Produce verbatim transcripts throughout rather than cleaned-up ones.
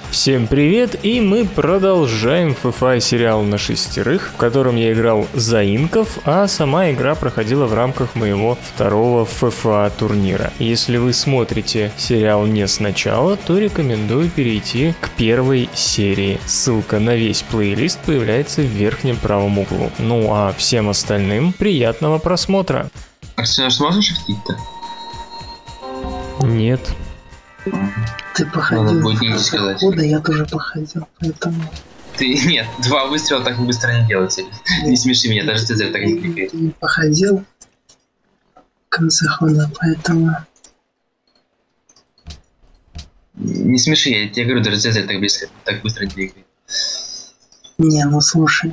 Всем привет, и мы продолжаем эф эф ай сериал на шестерых, в котором я играл за инков, а сама игра проходила в рамках моего второго эф эф эй турнира. Если вы смотрите сериал не сначала, то рекомендую перейти к первой серии. Ссылка на весь плейлист появляется в верхнем правом углу. Ну а всем остальным приятного просмотра. Арсенал, сможешь шифтить-то? Нет. Ты походил. Надо будет не сказать. Похода я тоже походил, поэтому... Ты, нет, два выстрела так быстро не делайте. Не смеши меня, даже Цезарь так не кликает. Ты не походил в конце хода, поэтому... Не смеши, я тебе говорю, даже Цезарь так быстро, так быстро не кликает. Не, ну слушай.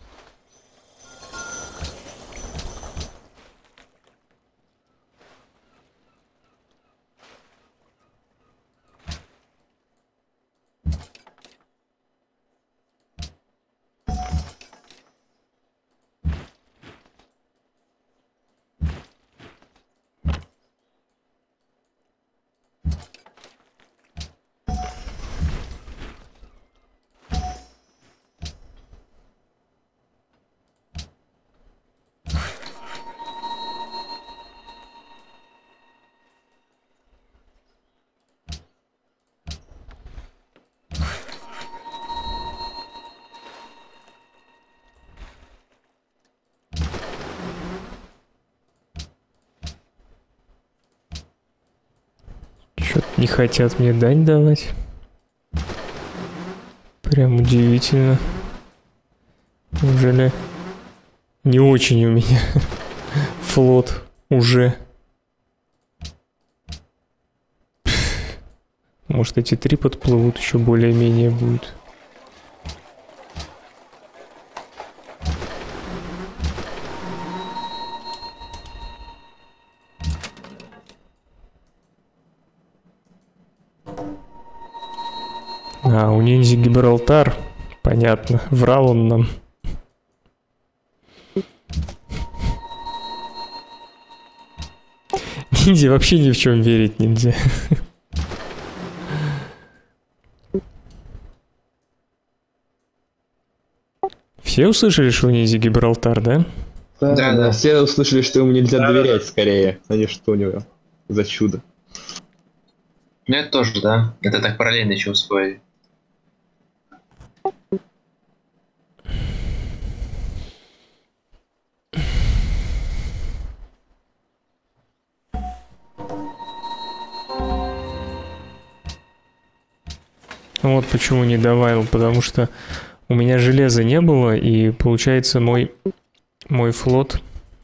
Чё-то не хотят мне дань давать. Прям удивительно. Неужели не очень у меня флот уже? Может, эти три подплывут, еще более-менее будет. А, у ниндзя Гибралтар. Понятно. Врал он нам. Ниндзя вообще ни в чем верить нельзя. Все услышали, что у ниндзя Гибралтар, да? Да, Да, да, да. все услышали, что ему нельзя Да, доверять скорее, а не что у него за чудо. Ну это тоже, да. Это так параллельно еще усвоили. Вот почему не добавил, потому что у меня железа не было, и получается мой, мой флот...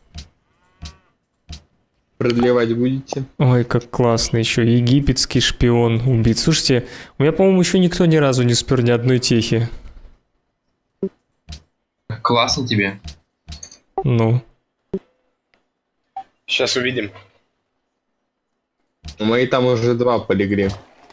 Продлевать будете? Ой, как классно, еще египетский шпион убит. Слушайте, у меня, по-моему, еще никто ни разу не спер ни одной техи. Классно тебе. Ну. Сейчас увидим. Мои там уже два полегли.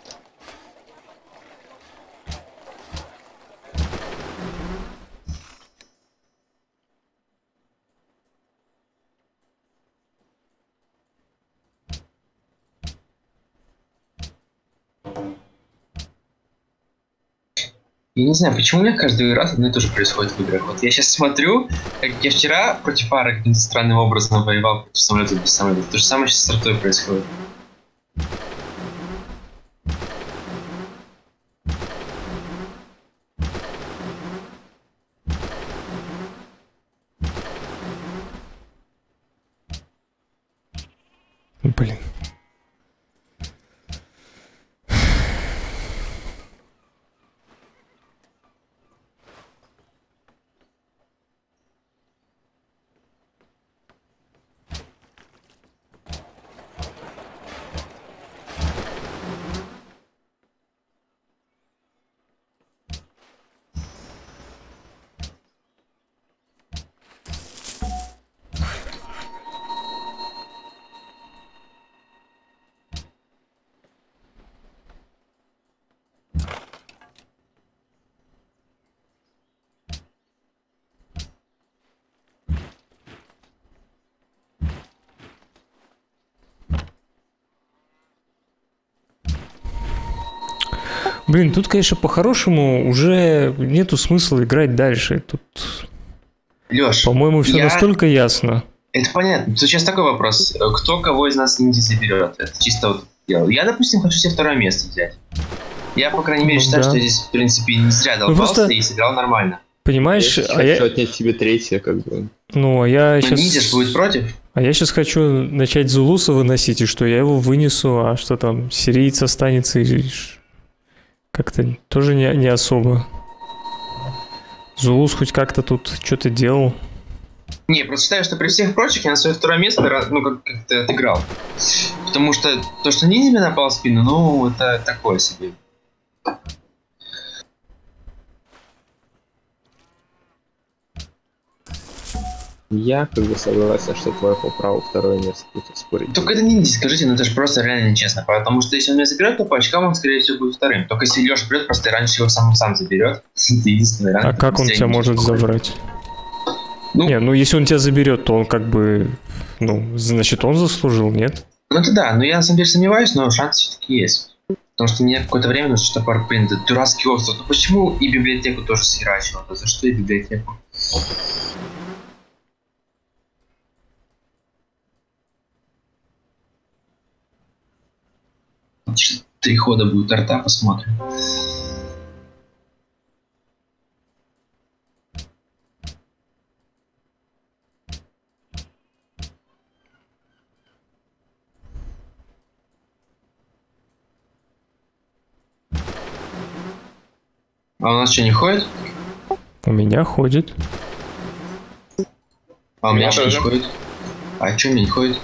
Я не знаю, почему у меня каждый раз одно и то же происходит в играх. Вот я сейчас смотрю, как я вчера против Ара каким-то странным образом воевал против самолета без самолета. То же самое сейчас с артой происходит. Блин. Блин, тут, конечно, по-хорошему уже нету смысла играть дальше. Тут, Лёш, по-моему, все я... настолько ясно. Это понятно. Тут сейчас такой вопрос. Кто кого из нас ниндзя заберет? Это чисто вот дело. Я, допустим, хочу себе второе место взять. Я, по крайней мере, Ну, считаю, да. что я здесь, в принципе, не зря Ну, долбался просто- и сыграл нормально. Понимаешь, Я а хочу я, отнять себе третье, как бы. ну, а я Но сейчас... ниндзя ж будет против. А я сейчас хочу начать Зулуса выносить, и что я его вынесу, а что там, сириец останется, и ш- как-то тоже не, не особо. Зулус хоть как-то тут что-то делал. Не, я просто считаю, что при всех прочих я на свое второе место ра- ну, как- как-то отыграл. Потому что то, что ниндзя мне напал в спину, ну, это такое себе. Я как бы согласен, что твое по праву второе место тут спорить. Только это ниндзя, скажите, ну это же просто реально нечестно. Потому что если он меня заберет, то по очкам он, скорее всего, будет вторым. Только если Леша придет, просто раньше его сам сам заберет. Это единственный А ранг. как он тебя может забрать? Ну, Не, ну если он тебя заберет, то он как бы, ну, значит, он заслужил, нет? ну это да, но я на самом деле сомневаюсь, но шанс все-таки есть. Потому что мне какое-то время нужно, чтобы, блин, этот дурацкий остров. Ну почему и библиотеку тоже схерачивал? Да за что и библиотеку? Три хода будет арта, посмотрим. А у нас что, не ходит? У меня ходит. А у меня меня что, не тоже. ходит? А что у меня не ходит?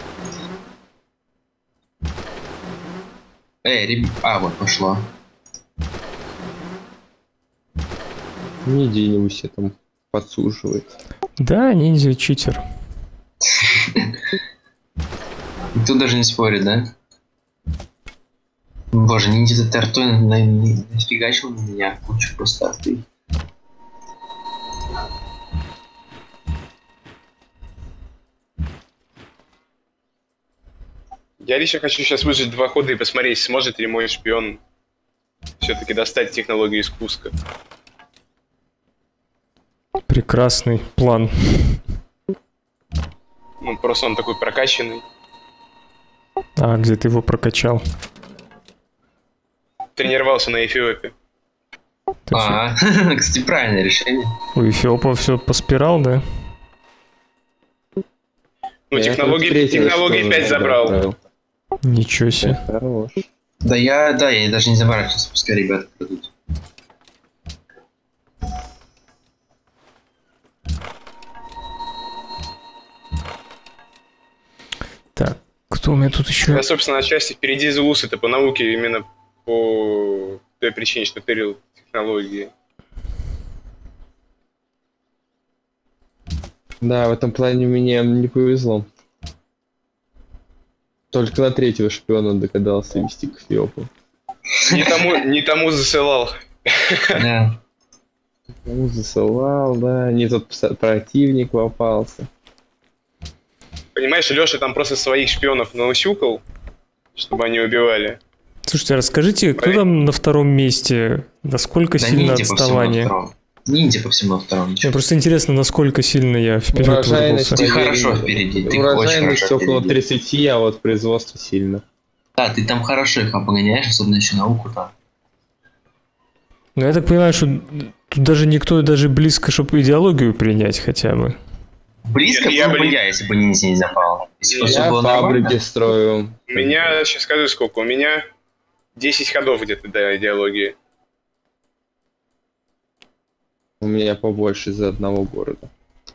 Эй, ребят... А, вот, пошло. Не где-нибудь себе там подсуживает. Да, ниндзя читер. Тут даже не спорит, да? Боже, ниндзя артой на, на, на, нафигачил на меня кучу просто арты. Я лично хочу сейчас выжить два хода и посмотреть, сможет ли мой шпион все-таки достать технологию из Куска. Прекрасный план. Ну, просто он такой прокачанный. А, где ты его прокачал? Тренировался на Эфиопе. Ты чё, А, кстати, правильное решение. у Эфиопа все поспирал, да? Ну, Я технологии, тут третьего технологии шпиона пять туда забрал. отправил. Ничего себе. Хорош. Да я, да, я даже не заморачивался, пускай ребята придут. Так, кто у меня тут еще? Я, собственно, отчасти впереди Зулус, это по науке именно по той причине, что тырил технологии. Да, в этом плане мне не повезло. Только на третьего шпиона догадался вести к Эфиопу. Не тому, не тому засылал. Да. Ну, засылал, да, не тот пса- противник попался. Понимаешь, Леша там просто своих шпионов наусюкал, чтобы они убивали. Слушайте, а расскажите, кто Ой. там на втором месте? Насколько Да сильно ниндзя по всему на отставание? втором. Ниндзя по всему на втором. Мне Ничего. просто интересно, насколько сильно я вперед Урожайность, вырвался. Ты поверь, хорошо впереди, ты очень урожайность хорошо около впереди. тридцати, а вот производство сильно. Да, ты там хорошо их обгоняешь, особенно еще науку там. Ну, я так понимаю, что тут даже никто даже близко, чтобы идеологию принять хотя бы. Близко Я- я был бы бы не- я, если бы ниндзя не запал. Если бы все Я было фабрики нормально. строю. У меня, сейчас скажу сколько, у меня десять ходов где-то до идеологии. У меня побольше из-за одного города.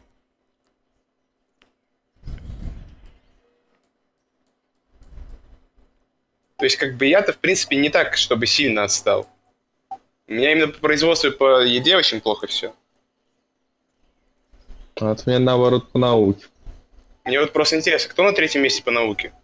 То есть, как бы я-то, в принципе, не так, чтобы сильно отстал. У меня именно по производству и по еде очень плохо все. А вот у меня наоборот по науке. Мне вот просто интересно, кто на третьем месте по науке?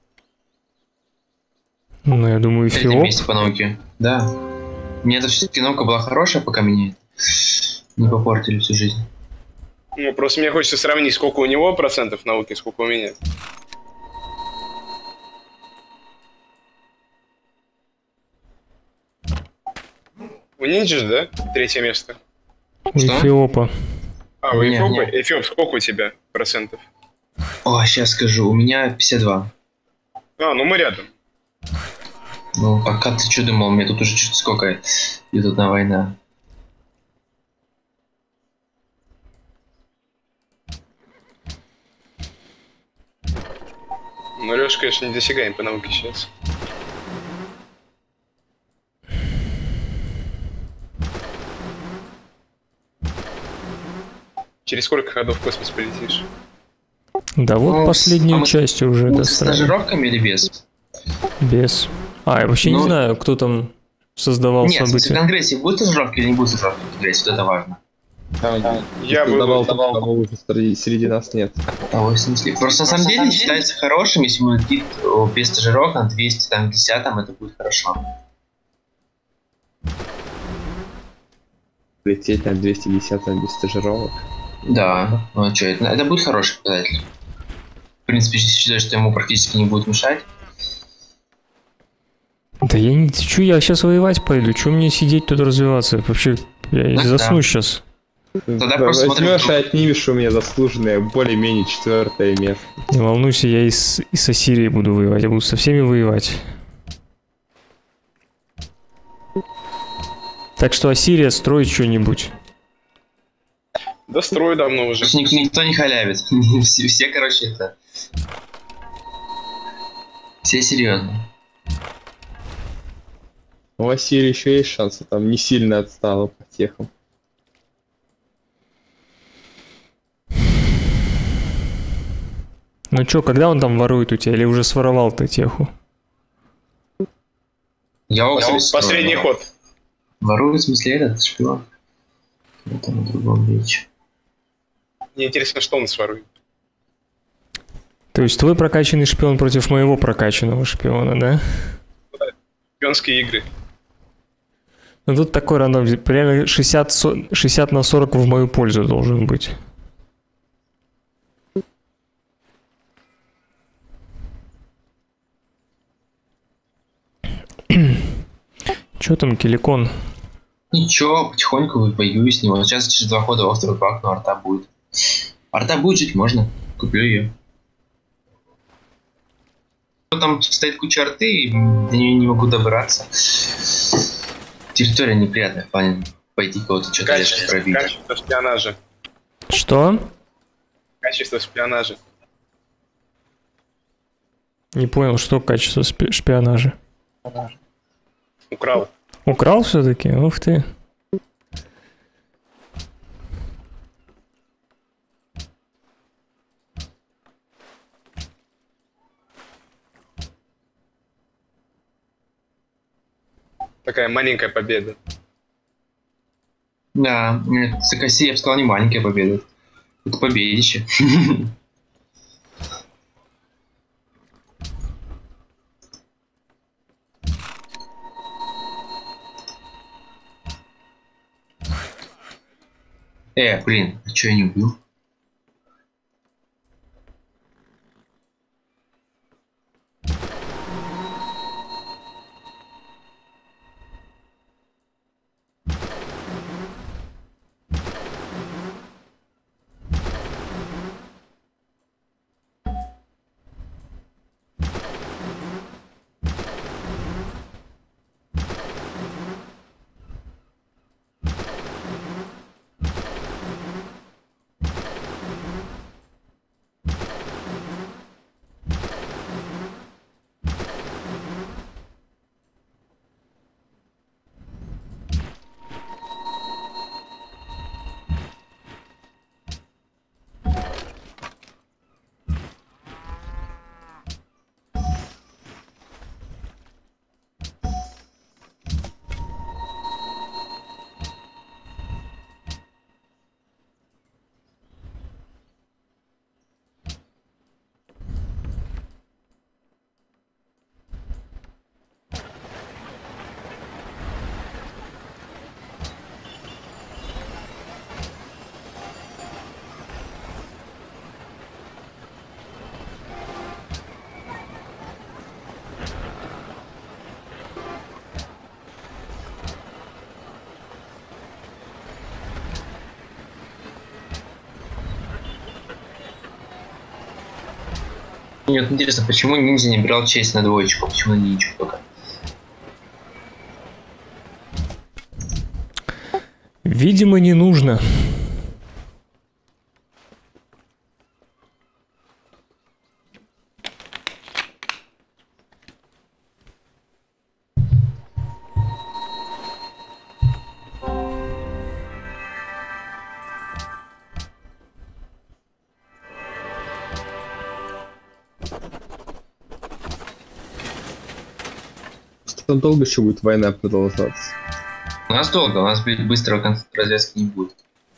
Ну, я думаю, В третьем Эфиоп. месте по науке. Да. Мне это все-таки наука была хорошая, пока меня не попортили всю жизнь. Ну, просто мне хочется сравнить, сколько у него процентов науки, сколько у меня. У Нинджи, да? Третье место. У Эфиопа. А, у Не, Эфиопа? не. Эфиоп, сколько у тебя процентов? О, сейчас скажу, у меня пятьдесят два. А, ну мы рядом. Ну, пока ты что думал, у меня тут уже чуть сколько идет одна война. Ну, Леша, конечно, не досягаем по науке сейчас. Через сколько ходов в космос полетишь? Да вот Ну, последнюю а мы- часть уже Мы с достраиваем. стажировками или без? Без. А, я вообще не Ну, знаю, кто там создавал Нет, в смысле, в события. Конгрессе будет стажировки или не будет стажировки в Конгрессе? Вот это важно. Я был, давал, давал. того уже среди, среди нас нет. А, в смысле? Просто на самом деле считается хорошим, если мы летит о, без стажировок на двести пятьдесят, это будет хорошо. Лететь на двести десять без стажировок. Да, ну а что, это, это будет хороший показатель. В принципе, считаю, что ему практически не будет мешать. Да я не... Чё, я сейчас воевать пойду? Чё мне сидеть тут развиваться? Вообще, я Ну, засну да. сейчас. Тогда просто Возьмешь и смотрим. отнимешь у меня заслуженное более-менее четвертое место. Не волнуйся, я и с, и с Ассирией буду воевать. Я буду со всеми воевать. Так что, Ассирия, строй что-нибудь. Да строю давно уже. Просто ник- никто не халявит. все, все, короче, это... Все серьезно. У Ассирии еще есть шансы, там не сильно отстала по техам. Ну чё, когда он там ворует у тебя? Или уже своровал-то теху? Я его, кстати, Последний строю. ход. Ворует, в смысле, этот шпион. Это на другом речь. Мне интересно, что он сворует. То есть твой прокачанный шпион против моего прокачанного шпиона, да? Шпионские игры. Ну тут такой рандом, реально шестьдесят, шестьдесят на сорок в мою пользу должен быть. Чё там, Киликон? Ничего, потихоньку воюю с ним. Вот сейчас через два хода во второй пак, но арта будет. Арта будет, жить можно. Куплю ее. Там стоит куча арты, и до нее не могу добраться. Территория неприятная, в плане пойти кого-то что-то резко Качество, пробить. качество шпионажа. Что? Качество шпионажа. Не понял, что качество спи- шпионажа. Украл. Украл все-таки? Ух ты. Такая маленькая победа. Да, нет, так Россия, я бы сказал, не маленькая победа. Это победище. Э, блин, а чё я не убил? Мне вот интересно, почему ниндзя не брал честь на двоечку, почему на единичку только? Видимо, не нужно. Там долго еще будет война продолжаться? У нас долго, у нас блин, быстрого конца развязки не будет.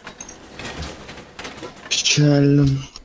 Печально.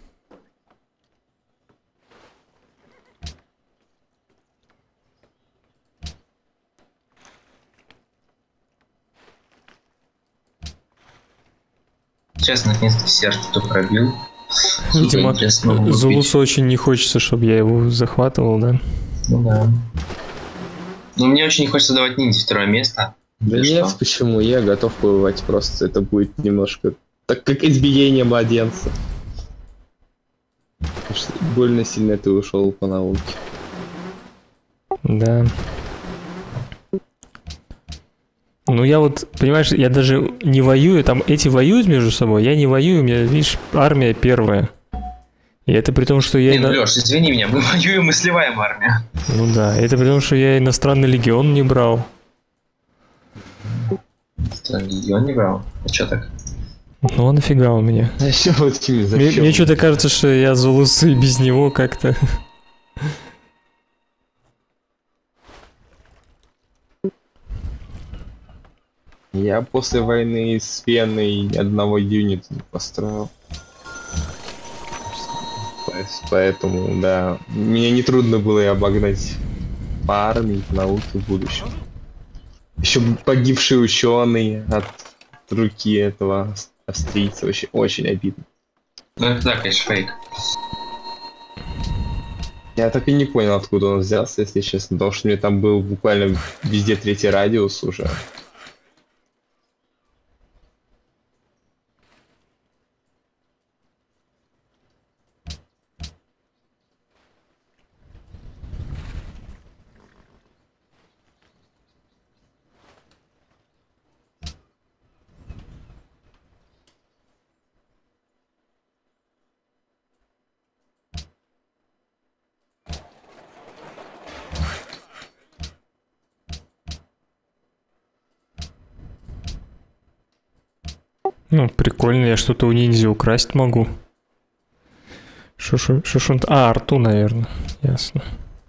Сейчас наконец-то сердце кто пробил. Видимо, Сука, я снова убить. Зулусу очень не хочется, чтобы я его захватывал, да? Ну да. Но мне очень не хочется давать ниндзя второе место. Да Или нет, что? почему? Я готов побывать, просто это будет немножко... Так как избиение младенца. Потому что больно сильно ты ушел по науке. Да. Ну я вот, понимаешь, я даже не воюю, там эти воюют между собой, я не воюю, у меня, видишь, армия первая. И это при том, что я... Не, ну, ино- Лёш, извини меня, мы воюем и сливаем армию. Ну да, это при том, что я иностранный легион не брал. Легион не брал. А чё так? Ну а нафига у меня? Зачем вот тебе, Мне, зачем? мне что-то кажется, что я Зулусы без него как-то... Я после войны с Веной одного юнита не построил. Поэтому, да, мне не трудно было и обогнать по армии, по науке в будущем. Еще погибший ученый от руки этого австрийца, очень, очень обидно. Ну это да, конечно, фейк. Я так и не понял, откуда он взялся, если честно, потому что у меня там был буквально везде третий радиус уже. Ну, прикольно, я что-то у ниндзя украсть могу. Шо ж он... А, арту, наверное. Ясно.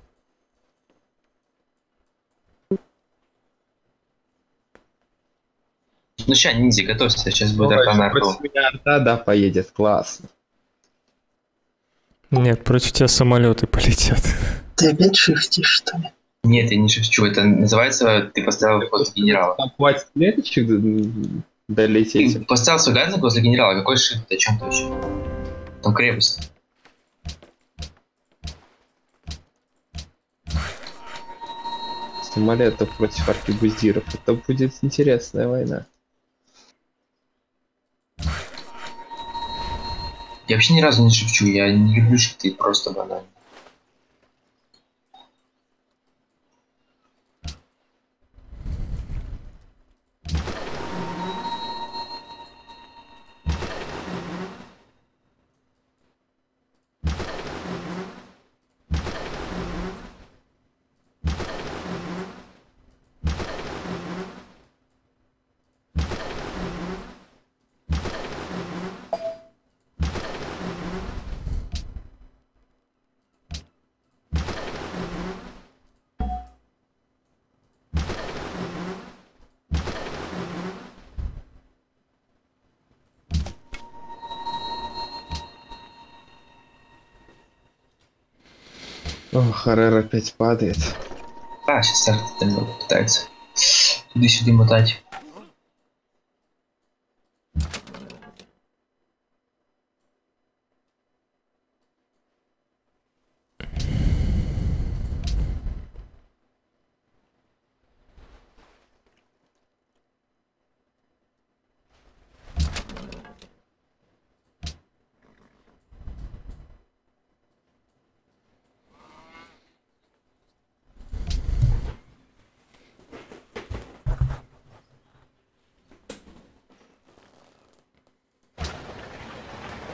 Ну ща, ниндзя, готовься, сейчас будет арта на арту. Против меня арта, да, поедет, классно. Нет, против тебя самолеты полетят. Ты опять шифтишь, что ли? Нет, я не шепчу, это называется, ты поставил возле генерала. Там хватит клеточек д- долететь. Ты поставил свой гадник возле генерала, какой шифт, о чем ты вообще? Там крепость. Самолетов против аркебузиров. Это будет интересная война. Я вообще ни разу не шепчу, я не люблю шифты, просто банально. О, Харрер опять падает. А, сейчас арта там пытается туда-сюда мотать.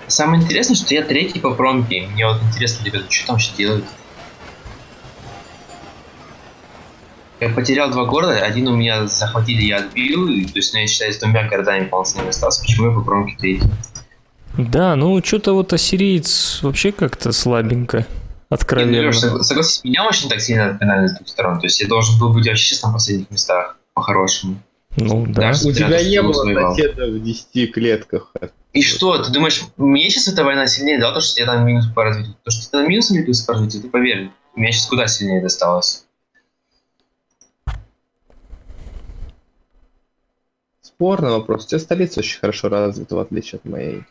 Самое интересное, что я третий по промке. Мне вот интересно, ребята, что там вообще делают. Я потерял два города, один у меня захватили, я отбил, и, то есть, ну, я считаю, с двумя городами полноценными остался. Почему я по промке третий? Да, ну что-то вот ассириец вообще как-то слабенько, откровенно. Нет, ну, Леш, согласись, меня очень так сильно отпинали с двух сторон. То есть я должен был быть вообще сейчас на последних местах, по-хорошему. Ну да. Даже У тебя не было воевал. соседа в десяти клетках. И что, ты думаешь, мне сейчас эта война сильнее дала, то, что я там минус по развитию? То, что ты там минус или плюс по развитию, ты поверь, мне сейчас куда сильнее досталось. Спорный вопрос. У тебя столица очень хорошо развита, в отличие от моей.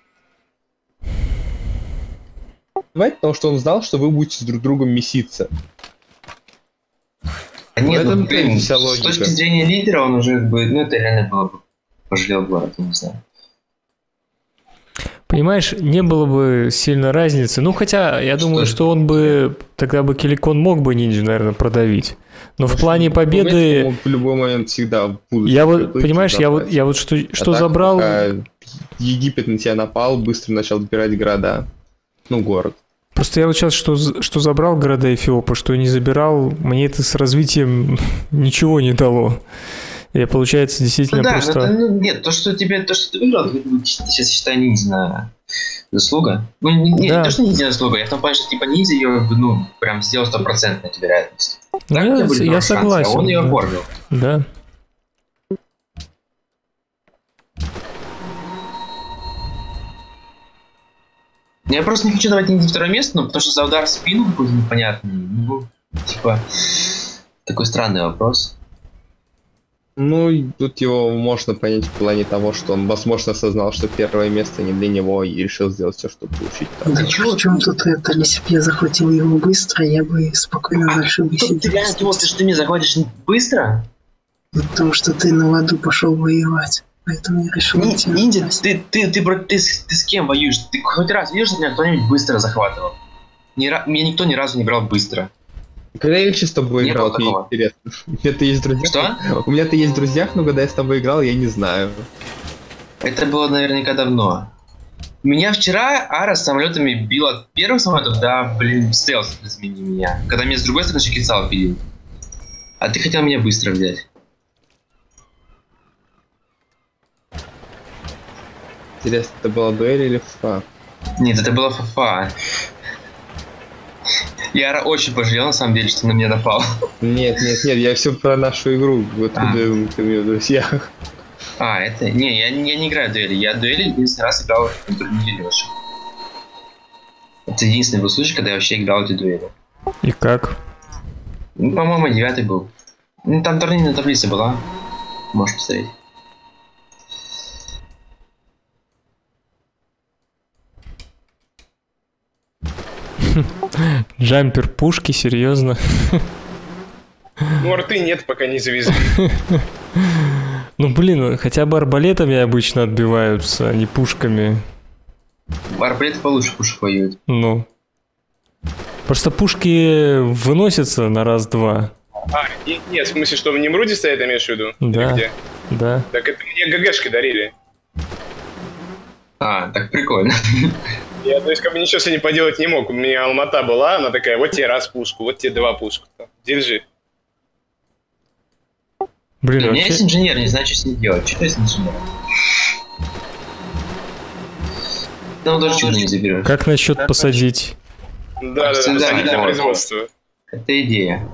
Давайте, потому что он знал, что вы будете друг другом меситься. А нет, В этом ну, блин, вся с логика. точки зрения лидера он уже бы, ну это реально было бы, пожалел город, я не знаю. Понимаешь, не было бы сильно разницы. Ну, хотя, я думаю, Что? что он бы, тогда бы Киликон мог бы ниндзю, наверное, продавить. Но в плане победы... Он в любой момент всегда будут. Я вот, понимаешь, я вот, я вот что, что А так, забрал... пока Египет на тебя напал, быстро начал добирать города. Ну, город. Просто я вот сейчас что, что забрал города Эфиопа, что не забирал, мне это с развитием ничего не дало. Я, получается, действительно Ну, да, просто... ну, ну, нет, то, что тебе, то, что ты выиграл, это сейчас считай ниндзя заслуга. Ну, не, не, Да. не то, что ниндзя заслуга, я в том плане, что типа ниндзя ее, ну, прям сделал стопроцентно тебе вероятность. Ну, Так у я, тебя были я два шанса, согласен. а он ее да. оформил. Да. Я просто не хочу давать ниндзя второе место, ну, потому что за удар в спину какой-то непонятный. Ну, типа, такой странный вопрос. Ну, и тут его можно понять в плане того, что он, возможно, осознал, что первое место не для него, и решил сделать все, чтобы получить там. Да в чем тут это? Если бы я захватил его быстро, я бы спокойно дальше бы Ты реально сидел. думал, что ты меня захватишь быстро? Ну, потому что ты на ладу пошел воевать. Поэтому я решил Ни- идти. Ниндзя, ты, ты, ты, бро- ты, с- ты с кем воюешь? Ты хоть раз видишь, что меня кто-нибудь быстро захватывал? Ни ра- Меня никто ни разу не брал быстро. Когда я с тобой Не играл, было мне такого. интересно. У меня-то есть друзья. Что? У меня-то есть друзья, но когда я с тобой играл, я не знаю. Это было наверняка давно. Меня вчера Ара с самолетами бил от первых самолетов, да, блин, стелс, измени меня. Когда меня с другой стороны Шикицал пилил. А ты хотел меня быстро взять. Интересно, это была дуэль или фа? Нет, это была фафа. Я Ара очень пожалел, на самом деле, что на меня напал. Нет, нет, нет, я все про нашу игру. Вот А. ты, ты мне в друзьях. А, это... Не, я, я не играю в дуэли. Я в дуэли единственный раз играл в турнире Лёши. Это единственный был случай, когда я вообще играл в эти дуэли. И как? Ну, по-моему, девятый был. Ну, там турнирная таблица была. Можешь посмотреть. Джампер пушки, серьезно? Ну, арты нет, пока не завезли. Ну блин, хотя бы арбалетами обычно отбиваются, а не пушками. Арбалеты получше пушек воюют. Ну. Просто пушки выносятся на раз-два. А, не- нет, в смысле, что в Немруде стоят, имеешь в виду? Или Да. где? Да. Так это мне ГГшки дарили. А, так прикольно. Я, то есть, как бы ничего с этим поделать не мог. У меня Алмата была, она такая, вот тебе раз пушку, вот тебе два пушку. Держи. Блин, У меня есть вообще... инженер, не знаю, что с ним делать. Что с инженером? Ну, даже чудо не заберешь. Как насчет посадить? Да, да, да, Да, посадить да, на вот. производство. Это идея.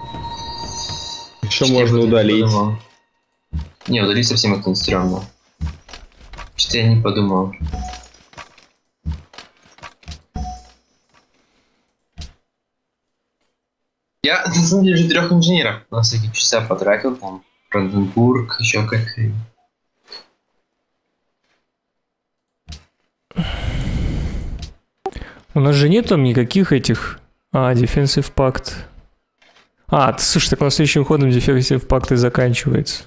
Что Я можно об этом не удалить? подумал. Не, удалить совсем это стрёмно. Что-то я не подумал. Я, на самом деле, уже трех инженеров на всякие часа потратил, там, Бранденбург, еще как. У нас же нет там никаких этих... А, Defensive Pact. А, ты, слушай, так у нас следующим ходом Defensive Pact и заканчивается.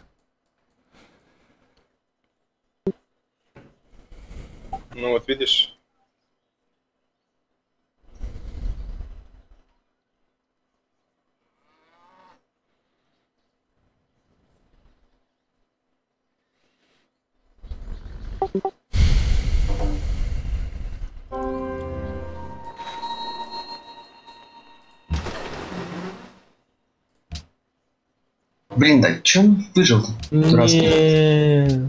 Ну вот, видишь. Блин, да чё он выжил-то? Не.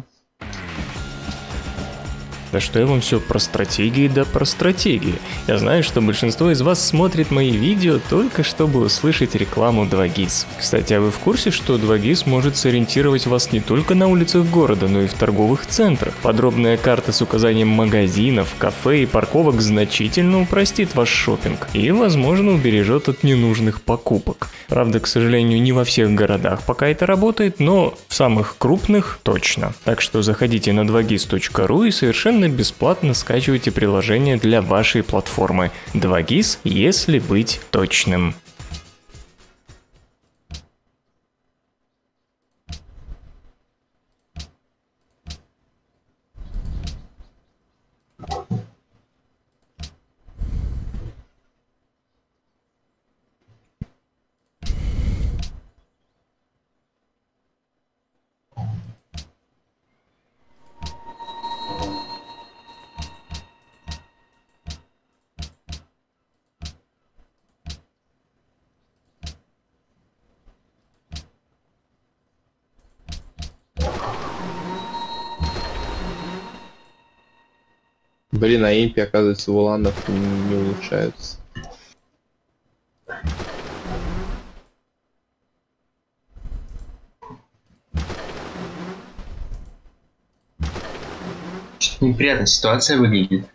Да что я вам все про стратегии, да про стратегии. Я знаю, что большинство из вас смотрит мои видео только чтобы услышать рекламу два гис. Кстати, а вы в курсе, что два гис может сориентировать вас не только на улицах города, но и в торговых центрах? Подробная карта с указанием магазинов, кафе и парковок значительно упростит ваш шопинг и, возможно, убережет от ненужных покупок. Правда, к сожалению, не во всех городах пока это работает, но в самых крупных точно. Так что заходите на два гис точка ру и совершенно бесплатно скачивайте приложение для вашей платформы два гис, если быть точным. Блин, а импи, оказывается, у уланов не улучшаются. Что-то неприятная ситуация выглядит.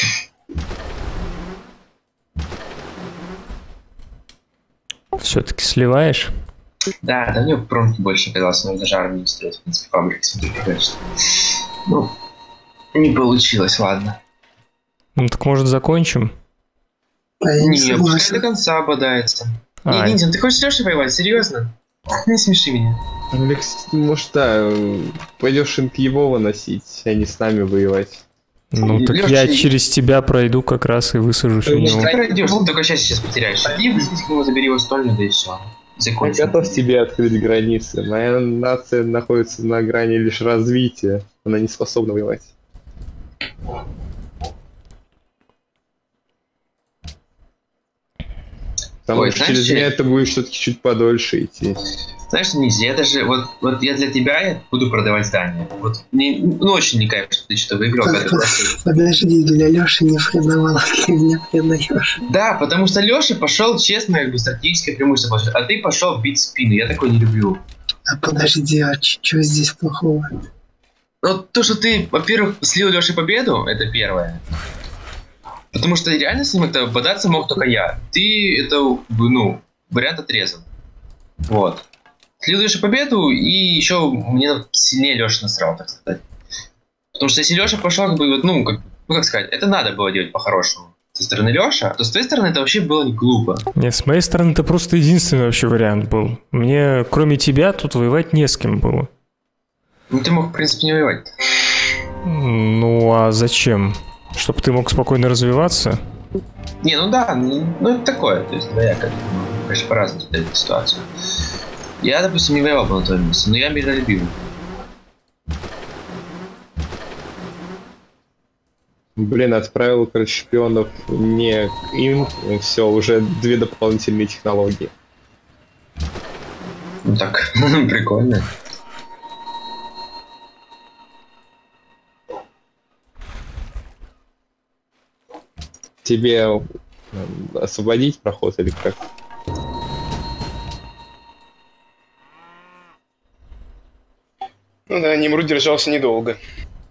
Все-таки сливаешь? Да, да, мне промки больше казалось, но даже армию строить, в принципе, фабрики смотрю, конечно. Ну, не получилось, ладно. Ну так может закончим? А я не Не, пускай согласен. до конца бодается. А, Не, Ниндзя, ты хочешь с Лешей воевать? Серьезно? Не смеши меня. Алекс, может, да, пойдешь его выносить, а не с нами воевать. ну так Лёша, я и- через тебя пройду как раз и высажусь у Ну, него. Ты пройдешь, ты только сейчас сейчас потеряешь. Иди быстрее к нему, забери его стольную, да и все. Я Закончим. готов тебе открыть границы. Моя нация находится на грани лишь развития. Она не способна воевать. Потому Ой, что знаешь, через че- меня это будет все-таки чуть подольше идти. Знаешь, Ниндзя, я даже, вот, вот я для тебя я буду продавать здание. Вот, не, ну, очень не кайф, что ты что-то выиграл, когда ты просто... Подожди, для Лёши не предавал, ты меня предаешь. Да, потому что Леша пошел честно, как бы стратегическое преимущество получить, а ты пошел бить спину, я такой не люблю. А подожди, а что здесь плохого? Ну, то, что ты, во-первых, слил Леше победу, это первое. Потому что реально с ним это бодаться мог только я. Ты это, ну, вариант отрезан. Вот. Слил Леше победу, и еще мне сильнее Леша насрал, так сказать. Потому что если Леша пошел, как бы, вот, ну, как, ну, как сказать, это надо было делать по-хорошему. Со стороны Леша, то с твоей стороны это вообще было не глупо. Нет, с моей стороны это просто единственный вообще вариант был. Мне кроме тебя тут воевать не с кем было. Ну, ты мог, в принципе, не воевать. Ну а зачем? Чтобы ты мог спокойно развиваться? Не, ну да, ну, ну это такое, то есть двояко. Ну, конечно, по-разному читать эту ситуацию. Я, допустим, не воевал бы на твоем месте, но я миролюбивый. Блин, отправил, короче, шпионов не к им. Все, уже две дополнительные технологии. Ну так, прикольно. Тебе э, освободить проход или как? Ну да, Нимру держался недолго.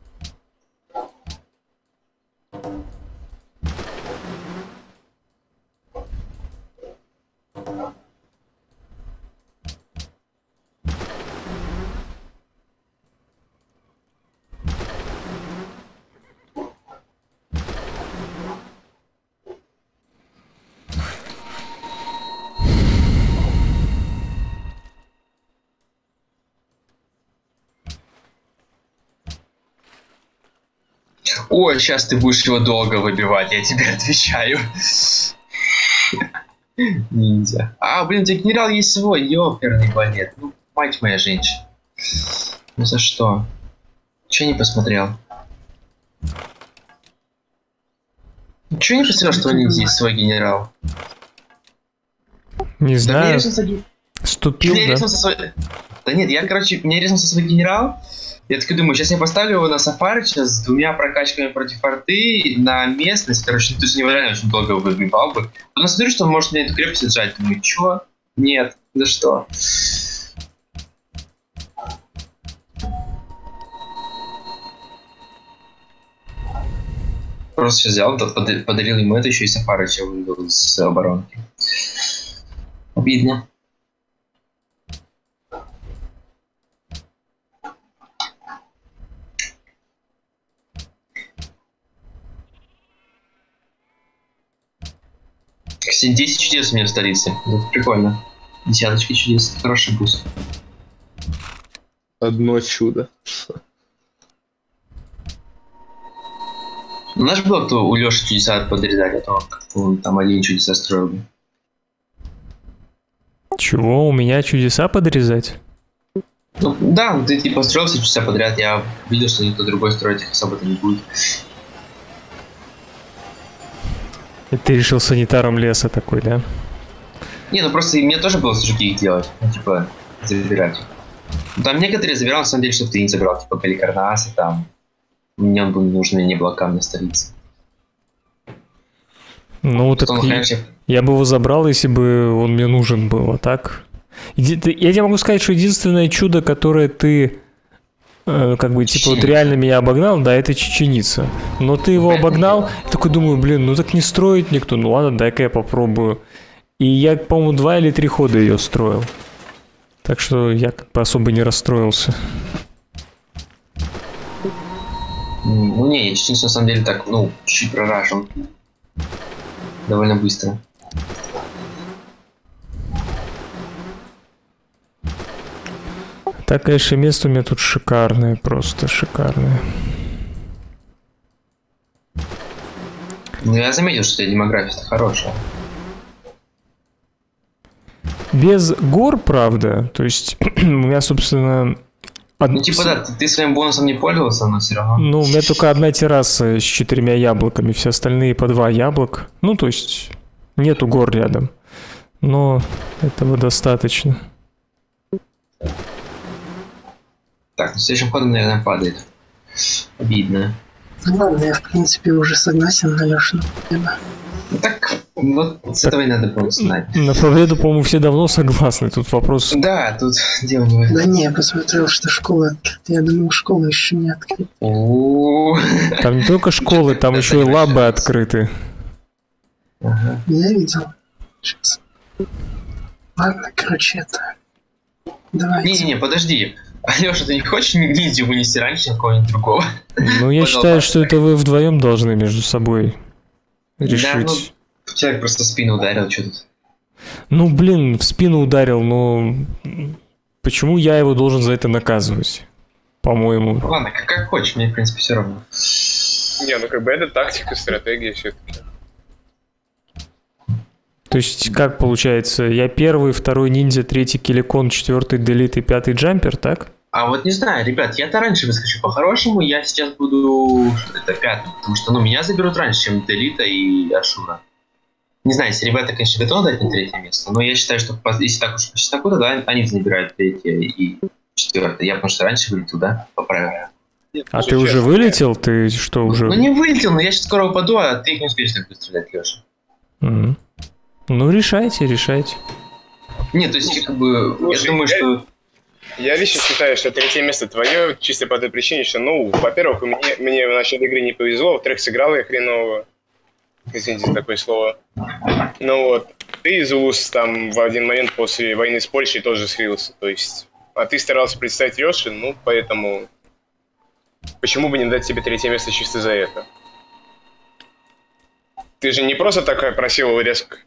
Ой, сейчас ты будешь его долго выбивать, я тебе отвечаю. Ниндзя. А, блин, у тебя генерал есть свой, ёперный балет. Ну, мать моя женщина. Ну за что? Чё не посмотрел? Чё не посмотрел, что у ниндзя есть свой генерал? Не Да мне знаю. рисуется ге- Ступил, мне да? рисуется свой... Да нет, я, короче, мне резался свой генерал. Я таки думаю, сейчас я поставлю его на Сафарыча с двумя прокачками против арты на местность. Короче, ну, то есть нереально очень долго его выбивал бы. Потом смотрю, что он может мне эту крепость сжать. Думаю, чё? Нет, за что? Просто сейчас взял, подарил ему это, еще и Сафарыча вывел с оборонки. Обидно. десять чудес у меня в столице. Это прикольно. Десяточка чудес. Это хороший буст. Одно чудо. У нас же было, кто у Лёши чудеса подрезали, а то он там один чудеса строил. Чего? У меня чудеса подрезать? Ну, да, ты типа строил все чудеса подряд. Я видел, что никто другой строить их особо-то не будет. И ты решил санитаром леса такой, да? Не, ну просто мне тоже было сужки их делать. Ну, типа, забирать. Ну, там некоторые забирал, на самом деле, чтобы ты не забирал. Типа Каликарнаса там. Мне он был не нужен, не было камня столицы. Ну, так он, я, конечно... я бы его забрал, если бы он мне нужен был, а так... Я тебе могу сказать, что единственное чудо, которое ты... Как бы, типа, вот реально меня обогнал, да, это чеченица. Но ты его обогнал, я такой думаю, блин, ну так не строит никто, ну ладно, дай-ка я попробую. И я, по-моему, два или три хода ее строил. Так что я как бы особо не расстроился. Ну не, я чеченицу на самом деле так, ну, чуть прорашен. Довольно быстро. Так, конечно, место у меня тут шикарное, просто шикарное. Ну, я заметил, что у тебя демография хорошая. Без гор, правда, то есть у меня, собственно... Од... Ну, типа, да, ты, ты своим бонусом не пользовался, но все равно... Ну, у меня только одна терраса с четырьмя яблоками, все остальные по два яблок. Ну, то есть нету гор рядом, но этого достаточно. Так, ну следующим ходом, наверное, падает. Обидно. Ну ладно, я в принципе уже согласен на Лёшину победу. Ну так, вот с так, этого и надо было начинать. На победу, по-моему, все давно согласны, тут вопрос... Да, тут дело не в этом. Да не, я посмотрел, что школа открыта. Я думал, школа еще не открыта. Там не только школы, там еще и лабы открыты. Я видел. Сейчас. Ладно, короче, это... Давайте. Не-не-не, подожди. Алёша, ты не хочешь ниндзю вынести раньше, чем кого-нибудь другого? Ну, я считаю, что это вы вдвоем должны между собой решить. Да, ну, человек просто в спину ударил, что тут? Ну, блин, в спину ударил, но почему я его должен за это наказывать? По-моему. Ладно, как, как хочешь, мне, в принципе, все равно. Не, ну как бы это тактика, стратегия все-таки. То есть, как получается, я первый, второй ниндзя, третий киликон, четвертый делит и пятый джампер, так? А вот не знаю, ребят, я-то раньше выскочу по-хорошему, я сейчас буду это пятым, потому что, ну, меня заберут раньше, чем Делита и Ашура. Не знаю, если ребята, конечно, готовы дать на третье место, но я считаю, что если так уж по счетаку, тогда они забирают третье и четвертое. Я потому что раньше вылетел, да, по правилам. А ты уже вылетел? Ты что, уже... Ну не вылетел, но я сейчас скоро упаду, а ты их не успеешь так быстро дать, Леша. Mm-hmm. Ну, решайте, решайте. Нет, то есть, как бы, Слушай, я думаю, я, что... Я лично считаю, что третье место твое, чисто по той причине, что, ну, во-первых, мне, мне в начале игры не повезло, во-вторых, сыграл я хреново. Извините за такое слово. Ну вот, ты из УС там в один момент после войны с Польшей тоже слился, то есть... А ты старался представить Лёши, ну, поэтому... Почему бы не дать тебе третье место чисто за это? Ты же не просто так просил его резко.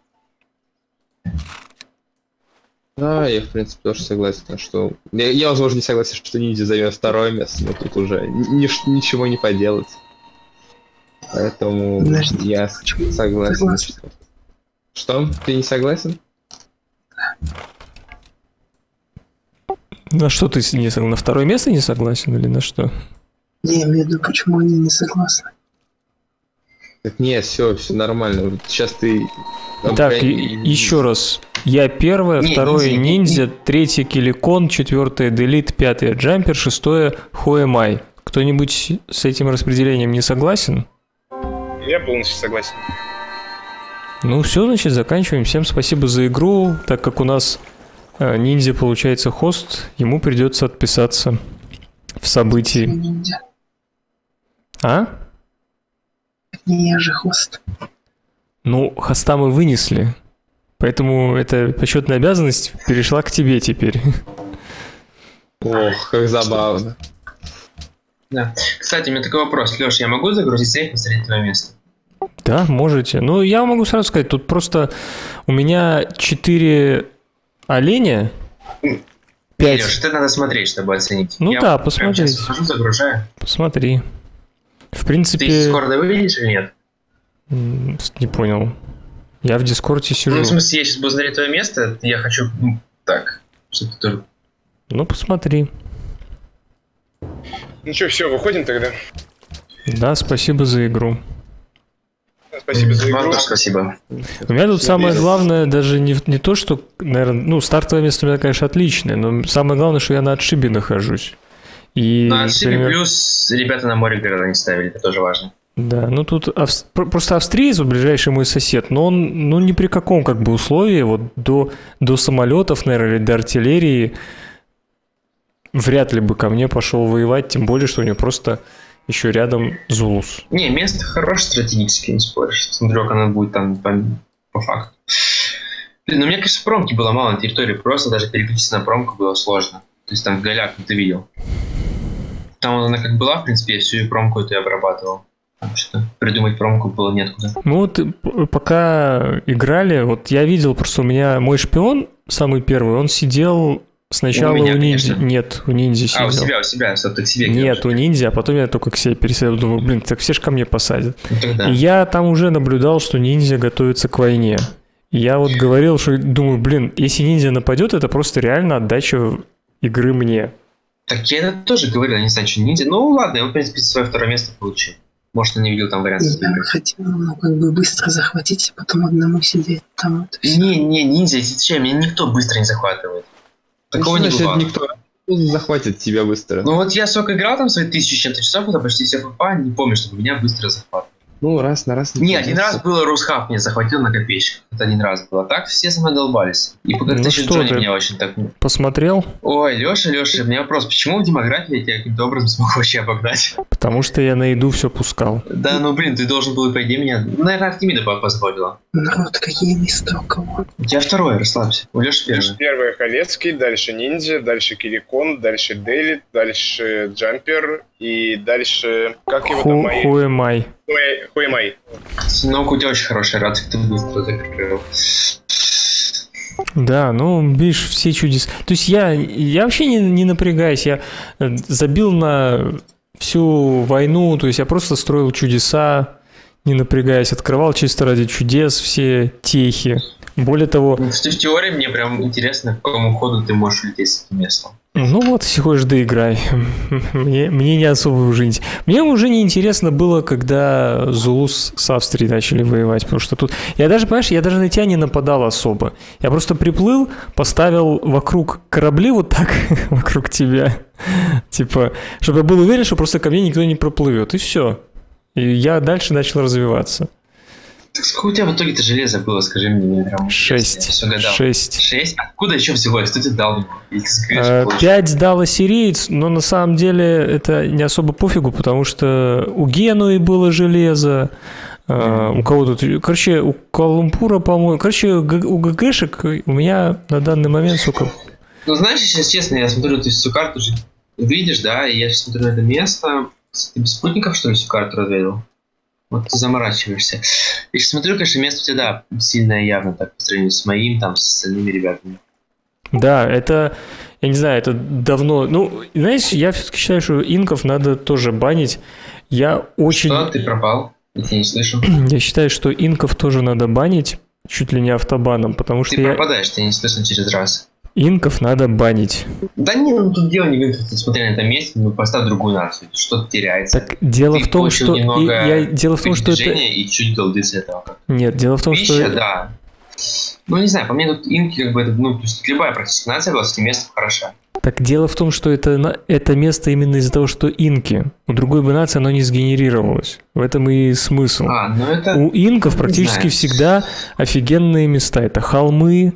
Да, я в принципе тоже согласен, что... Я, я возможно, не согласен, что ниндзя займет второе место, но тут уже ни, ничего не поделать. Поэтому Подожди, я согласен. согласен. Что? Ты не согласен? На что ты не согласен? На второе место не согласен или на что? Не, я имею в виду, почему они не согласны. Так нет, все, все нормально. Вот сейчас ты... Так, Опять- еще раз. Я первое, Не, второе ниндзя, ниндзя, третье киликон, четвертое делит, пятое джампер, шестое хуэмай. Кто-нибудь с этим распределением не согласен? Я полностью согласен. Ну все, значит, заканчиваем. Всем спасибо за игру. Так как у нас э, ниндзя получается хост, ему придется отписаться в событии. Ниндзя. А? Не я же хост. Ну, хоста мы вынесли. Поэтому эта почетная обязанность перешла к тебе теперь. Ох, как забавно. Да. Кстати, у меня такой вопрос. Леш, я могу загрузить сейф и посмотреть твое место? Да, можете. Ну, я могу сразу сказать, тут просто у меня четыре оленя, пять. Леш, это надо смотреть, чтобы оценить. Ну я да, прямо посмотреть. сейчас захожу, загружаю. Посмотри. В Ты принципе... из Дискорда выйдешь или нет? м, Не понял. Я в Дискорде сижу. Ну, в смысле, я сейчас буду смотреть твое место, я хочу, ну, так, чтобы ты тоже... Ну, посмотри. Ну что, все, выходим тогда. Да, спасибо за игру. Спасибо за Вам игру. тоже спасибо. У меня тут самое главное даже не, не то, что, наверное, ну, стартовое место у меня, конечно, отличное, но самое главное, что я на отшибе нахожусь. И, На отшибе например, плюс ребята на море города не ставили, это тоже важно. Да, ну тут авс- про- просто австриец, вот ближайший мой сосед, но он, ну, ни при каком как бы условии, вот до, до самолетов, наверное, или до артиллерии вряд ли бы ко мне пошел воевать, тем более, что у него просто еще рядом Зулус. Не, место хорошее стратегически, не споришь. Смотрю, как оно будет там по, по факту. Блин, ну у меня, конечно, промки было мало на территории, просто даже переключиться на промку было сложно. То есть там в Голяк, ты видел. Там она как была, в принципе, я всю ее промку эту и обрабатывал. Потому что придумать промку было неоткуда. Ну вот э, п- пока играли, вот я видел, просто у меня мой шпион, самый первый, он сидел сначала У у, меня, ниндзя. конечно. Нет, у ниндзя сидел. А, у себя, у себя, что ты к себе Нет, идёшь. у ниндзя, а потом я только к себе пересадил. Думаю, блин, так все ж ко мне посадят. Ну, тогда. И я там уже наблюдал, что ниндзя готовится к войне. И я вот говорил, что думаю, блин, если ниндзя нападет, это просто реально отдача игры мне. Так я это тоже говорил, я не знаю, что ниндзя. Ну ладно, я, в принципе, свое второе место получил. Может, он не видел там вариант. Я хотел, ну, как бы быстро захватить, а потом одному сидеть там. Вот, и всё. Не, не, ниндзя, зачем? Меня никто быстро не захватывает. Такого не Значит, бывало. никто захватит тебя быстро. Ну вот я сколько играл там свои тысячи с чем-то часов, это почти все фпа, не помню, чтобы меня быстро захватывали. Ну, раз на раз. Не, один раз было Русхаб меня захватил на копеечках. Это один раз было. Так все со мной долбались. И пока Ну ты еще что Джонни ты? меня очень так... Посмотрел? Ой, Леша, Леша, у меня вопрос. Почему в демографии я тебя каким-то образом смог вообще обогнать? Потому что я на еду все пускал. Да, ну блин, ты должен был, по идее, меня... Ну, наверное, Артемида по- позволила. Народ, какие места у кого? У тебя второе, расслабься. У Леши Лишь первое. первый Халецкий, дальше Ниндзя, дальше Кирикон, дальше Делит, дальше Джампер и дальше... Как его там Ху, мои? хуэмай. Хуэ- Хуэмай. Сынок, у тебя очень хорошая рация, ты быстро закрыл. Да, ну, видишь, все чудеса. То есть я, я вообще не, не напрягаюсь, я э, забил на всю войну, то есть я просто строил чудеса, не напрягаясь, открывал чисто ради чудес все техи. Более того, Ну, в теории мне прям интересно, к какому ходу ты можешь лететь с этим местом. ну вот, если хочешь, доиграй. Мне, мне не особо уже не... Мне уже не интересно было, когда Зулус с Австрией начали воевать, потому что тут... Я даже, понимаешь, я даже на тебя не нападал особо. Я просто приплыл, поставил вокруг корабли вот так, вокруг тебя. Типа, чтобы я был уверен, что просто ко мне никто не проплывет, и все. И я дальше начал развиваться. Так сколько у тебя в итоге-то железа было, скажи мне, мне прям Шесть. Я все гадал. Шесть. Шесть? Откуда еще взялось? Кто тебе дал его? Или ты скажешь, Э, получишь? Пять дал ассириец, но на самом деле это не особо пофигу, потому что у Генуи было железо, э, у кого тут, короче, у Калампура, по-моему, короче, г- у ГГшек у меня на данный момент, сука, Ну, знаешь, сейчас честно, я смотрю, ты всю карту же видишь, да, и я сейчас смотрю на это место. Ты без спутников, что ли, всю карту разведал? Вот ты заморачиваешься. Я сейчас смотрю, конечно, место у тебя, да, сильное явно так по сравнению с моим, там, с остальными ребятами. да, это, я не знаю, это давно, ну, знаешь, я все-таки считаю, что инков надо тоже банить, я очень... Что? Ты пропал? Я тебя не слышу. Я считаю, что инков тоже надо банить, чуть ли не автобаном, потому что Ты я... пропадаешь, тебя не слышно через раз. Инков надо банить. Да не, ну тут дело не в этом, смотри на этом месте, ну поставь другую нацию, что-то теряется. Так дело Ты в том, получил что и, немного я дело в том, что это и чуть голды с этого. нет, дело в том, Пища, что да. Ну не знаю, по мне тут инки как бы это, ну то есть любая практически нация была с этим местом хороша. так дело в том, что это на- это место именно из-за того, что инки. У другой бы нации оно не сгенерировалось. В этом и смысл. А, ну это. У инков практически знаю. всегда офигенные места. Это холмы,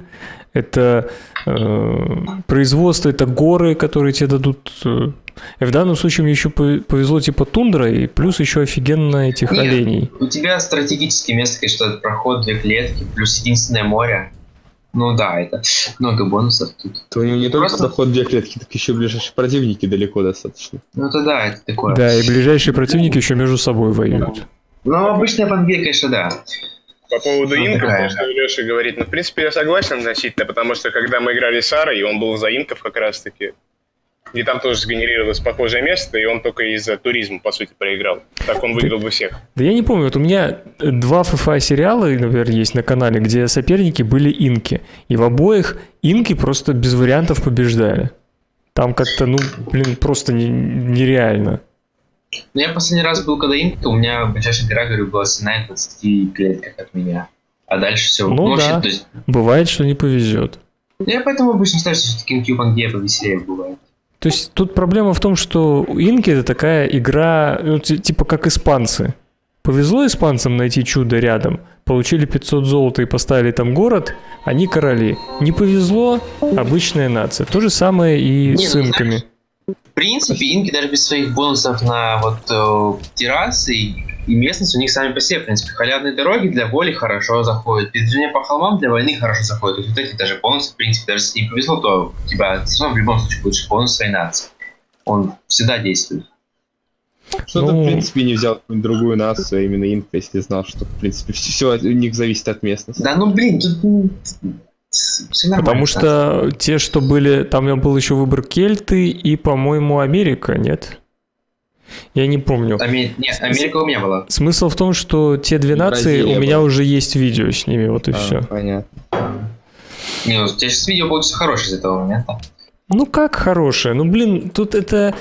это э, производство, это горы, которые тебе дадут. Э, и в данном случае мне еще повезло типа тундра, и плюс еще офигенно этих Нет, оленей. У тебя стратегическое место, конечно, это проход, две клетки, плюс единственное море. Ну да, это много бонусов тут. То у него не Просто- только заход две клетки, так еще ближайшие противники далеко достаточно. Ну это да, это такое. Да, и ближайшие противники еще между собой воюют. Ну обычная пангея, конечно, да. По поводу Ну, инков, такая. то, что Леша говорит, ну, в принципе, я согласен относительно, потому что, когда мы играли с Арой, он был за инков как раз-таки, и там тоже сгенерировалось похожее место, и он только из-за туризма, по сути, проиграл. Так он выиграл бы всех. Да я не помню, вот у меня два эф эф а сериала, например, есть на канале, где соперники были инки. И в обоих инки просто без вариантов побеждали. Там как-то, ну, блин, просто не- нереально. Ну я последний раз был, когда инка, у меня ближайшая гора, говорю, была цена в двадцати клетках от меня. А дальше все. Ну да. то есть, Бывает, что не повезет. я поэтому обычно считаю, что все-таки инки пангея повеселее бывает. То есть тут проблема в том, что инки это такая игра, ну, ти- типа как испанцы. Повезло испанцам найти чудо рядом, получили пятьсот золота и поставили там город, они короли. Не повезло, обычная нация. То же самое и Не, с ну, инками. В принципе, инки даже без своих бонусов на вот э, террасы и, и местность у них сами по себе, в принципе, халявные дороги для воли хорошо заходят, передвижение по холмам для войны хорошо заходят. То есть вот эти даже бонусы, в принципе, даже если не повезло, то у тебя все равно в любом случае получишь бонус своей нации. Он всегда действует. Что-то, Ну- в принципе, не взял какую-нибудь другую нацию, а именно инка, если знал, что, в принципе, все от у них зависит от местности. Да ну блин, тут все нормально. Потому что те, что были, там был еще выбор кельты и, по-моему, Америка, нет? Я не помню. Аме- Нет, Америка у меня была. Смысл в том, что те две И нации, у Бразилия меня была. уже есть видео с ними, вот и А, все. понятно. Не, ну, у тебя сейчас видео получится хорошее из этого момента. Ну как хорошее? Ну блин, тут это,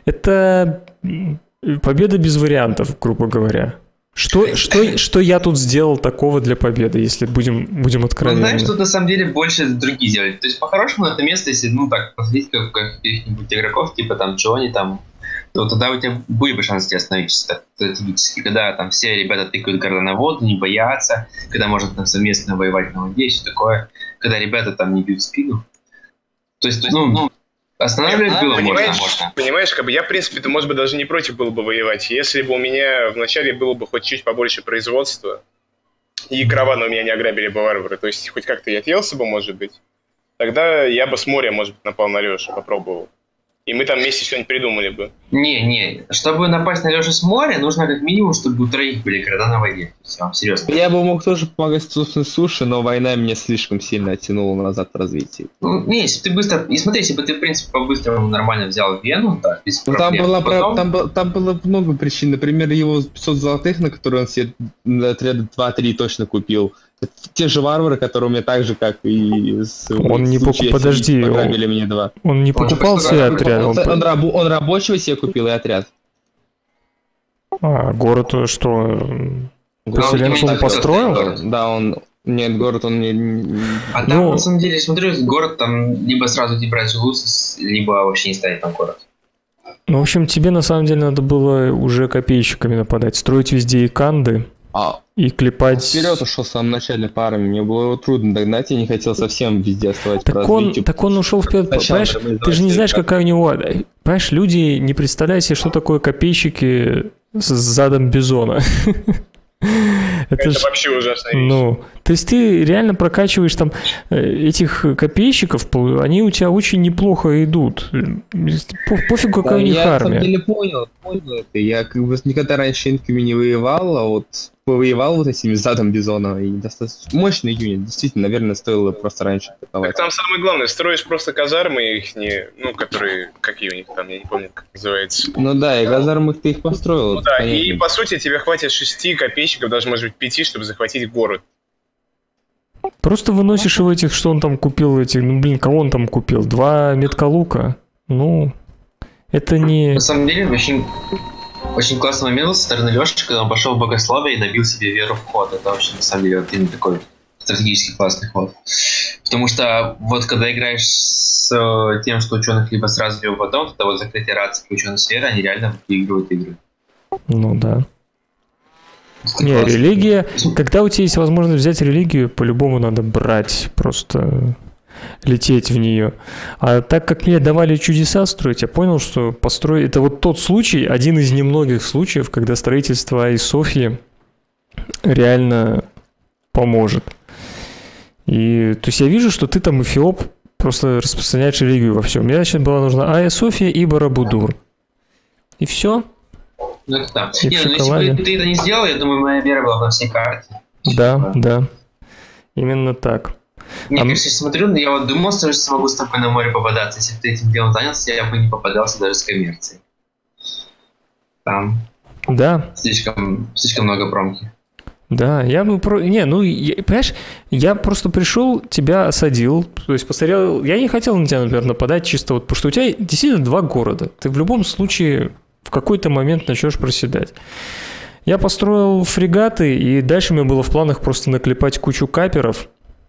это м, победа без вариантов, грубо говоря. Что, что, что я тут сделал такого для победы, если будем, будем Ну, откровенны? знаешь, тут на самом деле больше другие делали. То есть, по-хорошему, это место, если, ну, так, посмотреть как каких-нибудь игроков, типа, там, чего они там, то тогда у тебя были бы шансы тебя остановить чисто стратегически. Когда там все ребята тыкают города на воду, не боятся, когда можно там совместно воевать на воде и все такое. Когда ребята там не бьют в спину. То есть, ну, ну останавливать было можно, Понимаешь, можно. понимаешь, как бы я, в принципе, то, может быть, даже не против был бы воевать, если бы у меня вначале было бы хоть чуть побольше производства, и караваны у меня не ограбили бы варвары, то есть хоть как-то я отъелся бы, может быть, тогда я бы с моря, может быть, напал на Лешу, попробовал. И мы там вместе что-нибудь придумали бы. Не, не, чтобы напасть на Лешу с моря, нужно как минимум, чтобы у троих были города на воде. То есть, я вам серьезно. Я бы мог тоже помогать, собственно, суше, но война меня слишком сильно оттянула назад в развитии. Ну, не, если ты быстро... И смотри, если бы ты, в принципе, по-быстрому нормально взял Вену, так, без Ну, там, проблем. была, про- Потом- там, было, там было много причин. Например, его пятьсот золотых, на которые он себе на отряда два-три точно купил. Это те же варвары, которые у меня так же, как и с... Он не в случае покуп- подожди, Сибири, пограбили мне два. Он не Он же покупал просто себе как- отряд. Он, Он... он рабо- он рабочего себе купил и отряд. А, город э, что? м, Поселенцев он он построил? город. Да, он... Нет, город он не... не- А там, Ну- на самом деле, смотрю, город там либо сразу идти брать Улус, либо вообще не ставить там город. Ну, в общем, тебе на самом деле надо было уже копейщиками нападать, строить везде иканды А, и клепать... вперед ушел в самом начале парами. Мне было его трудно догнать, я не хотел совсем везде оставать по Так он, развитию. так он ушел вперед, Сначала понимаешь? нормализовать Ты же не знаешь, себя. какая у него... Понимаешь, люди не представляют себе, что такое копейщики с задом бизона. Это Это ж- вообще ужасная вещь. Ну, то есть ты реально прокачиваешь там э, этих копейщиков, пол- они у тебя очень неплохо идут. По- Пофигу, какая у них я на самом армия. деле понял, понял это. Я как бы никогда раньше инками не воевал, а вот повоевал вот этими задом Бизона. И достаточно мощный юнит. Действительно, наверное, стоило просто раньше атаковать. Так там самое главное, строишь просто казармы их, не, ну, которые, какие у них там, я не помню, как называется. Ну да, и Газарм их ты их построил. Ну это да, понятно. и по сути тебе хватит шести копейщиков, даже может быть пяти, чтобы захватить город. Просто выносишь его этих, что он там купил, этих, ну блин, кого он там купил? Два меткалука? Ну, это не... На самом деле, очень, очень классный момент со стороны Лёши, когда он пошел в богословие и добил себе веру в ход. Это очень, на самом деле, вот именно такой стратегически классный ход. Потому что вот когда играешь с э, тем, что ученых либо сразу, либо потом, то вот закрытие рации и ученые сферы, они реально выигрывают игры. Ну да. Это Не, классно. религия... Когда у тебя есть возможность взять религию, по-любому надо брать, просто лететь в нее. А так как мне давали чудеса строить, я понял, что построить... Это вот тот случай, один из немногих случаев, когда строительство Айи Софьи реально поможет. И, то есть я вижу, что ты там, эфиоп, просто распространяешь религию во всем. Мне, значит, была нужна Айя Софья и Барабудур. И все. Ну это да. И Не, в ну если шоколаде. бы ты это не сделал, я думаю, моя вера была бы на всей карте. Да, да. Именно так. Мне А м- кажется, я смотрю, я вот думал, что я смогу с тобой на море попадаться. Если бы ты этим делом занялся, я бы не попадался даже с коммерцией. Там Да, слишком, слишком много промки. да, я бы про... Не, ну, я- понимаешь, я просто пришел, тебя осадил, то есть посмотрел... Я не хотел на тебя, например, нападать чисто вот, потому что у тебя действительно два города. Ты в любом случае в какой-то момент начнешь проседать. Я построил фрегаты, и дальше у меня было в планах просто наклепать кучу каперов,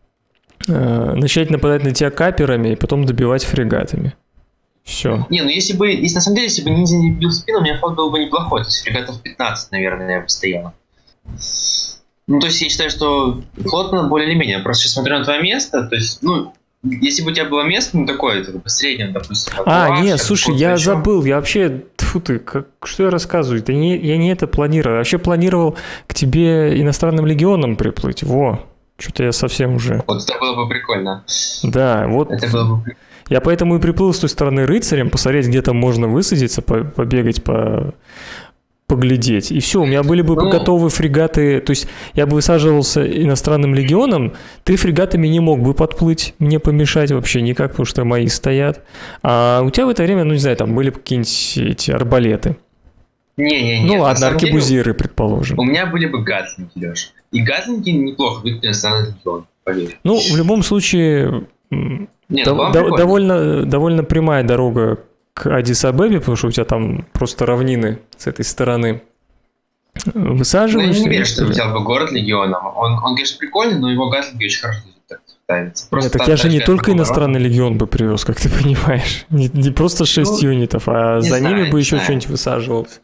э, начать нападать на тебя каперами и потом добивать фрегатами. Все. Не, ну если бы, если на самом деле, если бы ниндзя не бил в спину, у меня ход был бы неплохой. То есть фрегатов пятнадцать, наверное, я бы стоял. Ну, то есть я считаю, что флот надо более или менее. Просто сейчас смотрю на твое место, то есть, ну, если бы у тебя было место, ну, такое, это, среднее, допустим. как А, Луаш, нет, как слушай, какой-то я еще. забыл, я вообще, тьфу ты, как, что я рассказываю? Да не, я не это планировал, я вообще планировал к тебе иностранным легионом приплыть, во, что-то я совсем уже, Вот это было бы прикольно. да, вот, Это было бы прикольно. я поэтому и приплыл с той стороны рыцарем, посмотреть, где там можно высадиться, по- побегать, по... поглядеть. И все, у меня были бы Ну. готовы фрегаты, то есть я бы высаживался иностранным легионом, ты фрегатами не мог бы подплыть, мне помешать вообще никак, потому что мои стоят. А у тебя в это время, ну не знаю, там были бы какие-нибудь эти арбалеты. Не-не-не. Ну на ладно, самом деле, аркебузиры, предположим. У меня были бы гатлинги, Леш. И гатлинги неплохо выглядят на самом легион, поверь. Ну, в любом случае, м, Не, дов- ну, было дов- прикольно. довольно, довольно прямая дорога к Аддис-Абебе, потому что у тебя там просто равнины с этой стороны. Ну, я Высаживаешься. не и верю, что вперед. взял бы город легионом. Он, он, конечно, прикольный, но его гатлинги очень хорошо так ставятся. Нет, так так я же не даже только как иностранный легион бы привез, как ты понимаешь. Не, не просто шесть Ну, юнитов, а не за знаю, ними бы не еще знаю. что-нибудь высаживалось.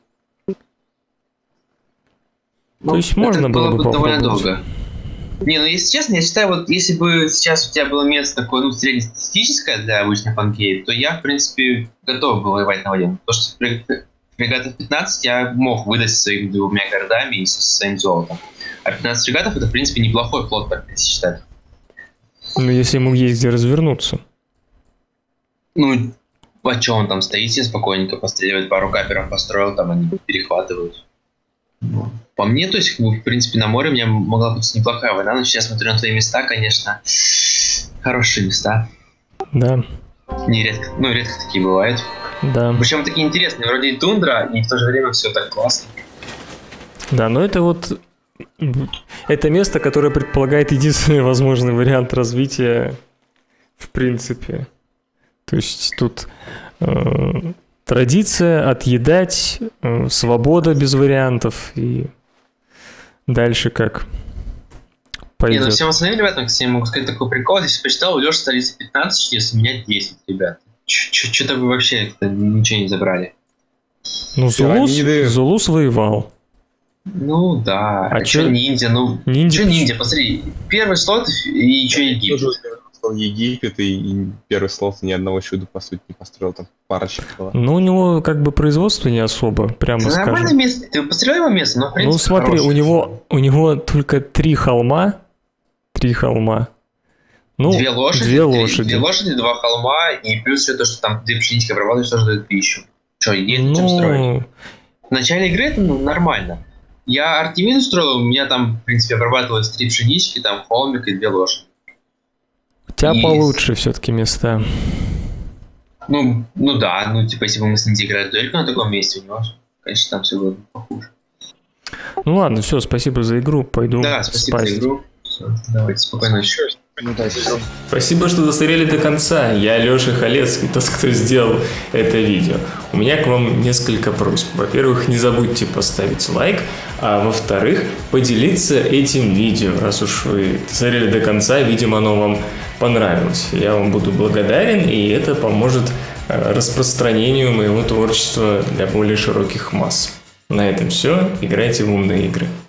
Ну, То есть это можно было бы довольно попробовать. долго. Не, ну если честно, я считаю, вот если бы сейчас у тебя было место такое, ну, среднестатистическое для обычных панкеев, то я, в принципе, готов был воевать на воде. Потому что при фрегатов пятнадцать я мог выдать со своими двумя городами и со своим золотом. А пятнадцать фрегатов это, в принципе, неплохой флот, так если считать. Ну, если ему есть где развернуться. Ну, а что он там стоит себе спокойненько, постреливает, пару каперов построил, там они перехватывают. Ну, по мне, то есть, как бы, в принципе, на море у меня могла быть неплохая война, но сейчас смотрю на твои места, конечно, хорошие места. Да, Нередко, ну, редко такие бывают. да. Причем такие интересные, вроде и тундра, и в то же время все так классно. Да, но это вот... Это место, которое предполагает единственный возможный вариант развития, в принципе. То есть тут э, традиция, отъедать, э, свобода без вариантов и дальше как Не, ну пойдет. всем остальным ребятам, кстати, я могу сказать такой прикол. Здесь почитал, у Лёши столица пятнадцать, если у меня десять, ребят. Что-то вы вообще ничего не забрали. Ну, Зулус, Пирамиды. Зулус воевал. Ну да, А а, чё- что ниндзя, ну... Ниндзя... Что ниндзя, посмотри, первый слот и еще Египет. Тоже стал Египет, и, и первый слот ни одного чуда, по сути, не построил, там парочка была. Ну, у него как бы производство не особо, прямо Это нормальное скажем. место, ты пострелял его место, но в принципе Ну, смотри, у хорошее. него, у него только три холма. Три холма. Ну, Две лошади, две три- лошади. две лошади, два холма, и плюс все то, что там две пшенички обрабатываешь, тоже дают пищу. Че, есть на чем строить? Ну, В начале игры это ну, нормально. Я Артемиду строил, у меня там, в принципе, обрабатывалось три пшенички, там холмик и две лошади. у тебя И- получше все-таки места. Ну, ну да, ну типа, если бы мы с Ниндзя играли только на таком месте, у него, конечно, там все было бы похуже. Ну ладно, все, спасибо за игру. Пойду Да, спасибо спать. за игру. Все, давайте, спокойной ночи. Ну да, всё. Спасибо, что досмотрели до конца. Я Лёша Халецкий, тот, кто сделал это видео. У меня к вам несколько просьб. Во-первых, не забудьте поставить лайк, а во-вторых, поделиться этим видео. Раз уж вы досмотрели до конца, видимо, оно вам понравилось. Я вам буду благодарен, и это поможет распространению моего творчества для более широких масс. На этом все. Играйте в умные игры.